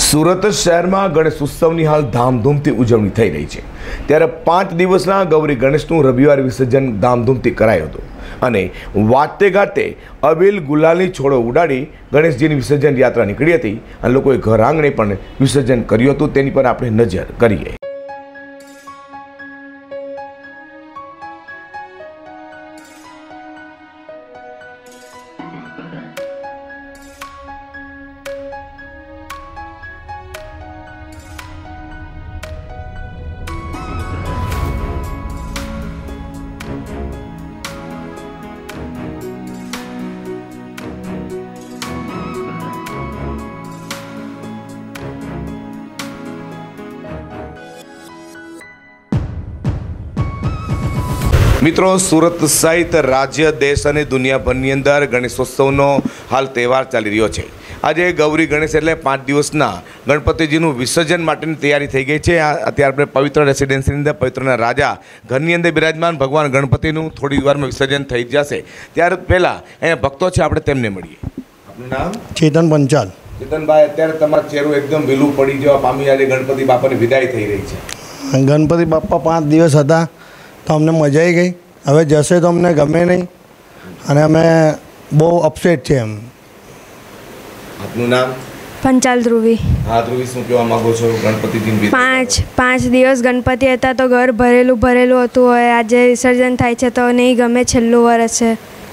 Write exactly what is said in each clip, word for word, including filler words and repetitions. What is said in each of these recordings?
સુરત શહેરમાં ગણેશ ઉત્સવની હાલ ધામધૂમથી ઉજવણી થઈ રહી છે। ત્યારે પાંચ દિવસના ગૌરી ગણેશનું રવિવાર વિસર્જન ધામધૂમથી કરાયું હતું અને વાતે ગાતે અબીલ ગુલાલની છોડો ઉડાડી ગણેશજીની વિસર્જન યાત્રા નીકળી હતી અને લોકોએ ઘર આંગણે પણ વિસર્જન કર્યું હતું। તેની પર આપણે નજર કરીએ। મિત્રો, સુરત સહિત રાજ્ય દેશ અને દુનિયાભરની અંદર ગણેશોત્સવનો હાલ તહેવાર ચાલી રહ્યો છે। આજે ગૌરી ગણેશ એટલે પાંચ દિવસના ગણપતિજીનું વિસર્જન માટેની તૈયારી થઈ ગઈ છે। અત્યારે આપણે પવિત્ર રેસિડેન્સીની અંદર પવિત્રના રાજા ઘરની અંદર બિરાજમાન ભગવાન ગણપતિનું થોડી વારમાં વિસર્જન થઈ જશે। ત્યારે પહેલાં અહીંયા ભક્તો છે, આપણે તેમને મળીએ। આપનું નામ? ચેતન પંચાલ। ચેતનભાઈ, અત્યારે તમારું ચહેરું એકદમ વેલું પડી જવા પામી, આજે ગણપતિ બાપાની વિદાય થઈ રહી છે। ગણપતિ બાપા પાંચ દિવસ હતા તો અમને મજા આવી ગઈ, હવે જશે તો અમને ગમે નહીં અને અમે બહુ અપસેટ છે એમ। આપનું નામ? પંચાલ ધ્રુવી। હા ધ્રુવી, શું કહેવા માંગો છો? ગણપતિજી પાંચ પાંચ દિવસ ગણપતિ હતા તો ઘર ભરેલું ભરેલું હતું, હવે આજે વિસર્જન થાય છે તો નહીં ગમે, છેલ્લું વર્ષ છે।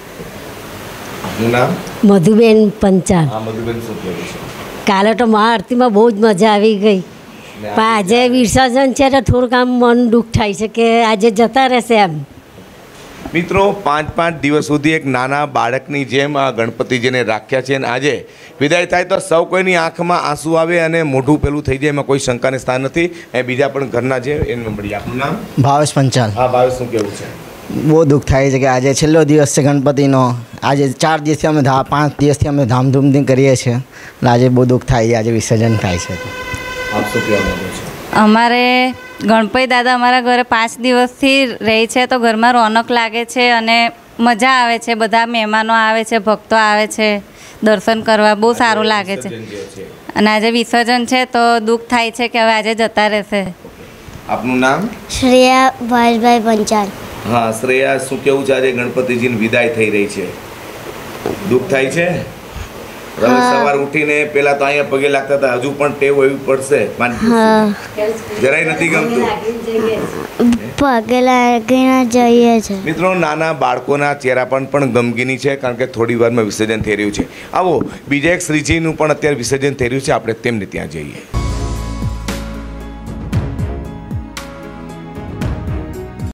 આપનું નામ? મધુબેન પંચાલ। હા મધુબેન, શું કહેવું છે? કાલે તો મહાઆરતીમાં બહુ જ મજા આવી ગઈ, પણ આજે વિસર્જન છે તો થોડુંક આમ મન દુઃખ થાય છે કે આજે જતા રહેશે એમ। મિત્રો, પાંચ પાંચ દિવસ સુધી એક નાના બાળકની જેમ આ ગણપતિજીને રાખ્યા છે અને આજે વિદાય થાય તો સૌ કોઈની આંખમાં આંસુ આવે અને મોઢું પેલું થઈ જાય, એમાં કોઈ શંકાને સ્થાન નથી। એ બીજા પણ ઘરના છે, એને મળીએ। આપનું નામ? ભાવેશ પંચાલ। હા ભાવેશ, શું કહેવું છે? બહુ દુઃખ થાય છે કે આજે છેલ્લો દિવસ છે ગણપતિનો। આજે ચાર દિવસથી અમે ધા પાંચ દિવસથી અમે ધામધૂમથી કરીએ છીએ, આજે બહુ દુઃખ થાય છે, આજે વિસર્જન થાય છે। આપ શું કહેવા માંગો છો? અમારે ગણપતિ દાદા અમારા ઘરે પાંચ દિવસથી રહે છે તો ઘરમાં રોનક લાગે છે અને મજા આવે છે, બધા મહેમાનો આવે છે, ભક્તો આવે છે દર્શન કરવા, બહુ સારું લાગે છે। અને આજે વિસર્જન છે તો દુઃખ થાય છે કે હવે આજે જતા રહેશે। આપનું નામ? શ્રેયા ભાવેશભાઈ પંચાલ। હા શ્રેયા, શું કેવું છે? આજે ગણપતિજીની વિદાય થઈ રહી છે, દુઃખ થાય છે? રવિ સવાર ઉઠીને પેલા તો અહીંયા પગે લાગતા હતા, હજુ પણ ટેવ એવી પડશે? જરાય નથી ગમતું? પગે લાગીને જઈએ છે। મિત્રો, નાના બાળકોના ચહેરા પણ પણ ગમગીની છે, કારણ કે થોડી વારમાં વિસર્જન થઈ રહ્યું છે। આવો બીજા એક શ્રીજીનું પણ અત્યારે વિસર્જન થઈ રહ્યું છે, આપણે તેમને ત્યાં જઈએ।